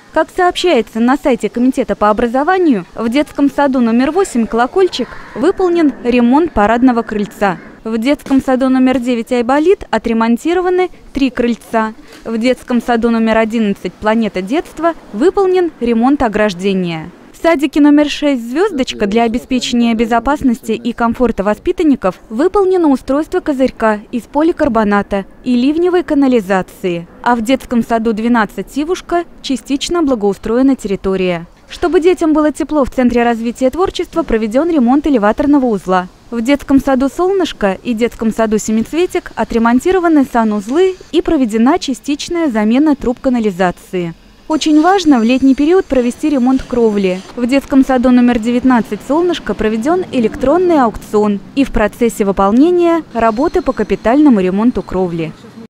Как сообщается на сайте Комитета по образованию, в детском саду номер 8 «Колокольчик» выполнен ремонт парадного крыльца. В детском саду номер 9 «Айболит» отремонтированы 3 крыльца. В детском саду номер 11 «Планета детства» выполнен ремонт ограждения. В садике номер 6 «Звездочка» для обеспечения безопасности и комфорта воспитанников выполнено устройство козырька из поликарбоната и ливневой канализации. А в детском саду 12 «Сивушка» частично благоустроена территория. Чтобы детям было тепло, в Центре развития творчества проведен ремонт элеваторного узла. В детском саду «Солнышко» и детском саду «Семицветик» отремонтированы санузлы и проведена частичная замена труб канализации. Очень важно в летний период провести ремонт кровли. В детском саду номер 19 «Солнышко» проведен электронный аукцион и в процессе выполнения работы по капитальному ремонту кровли.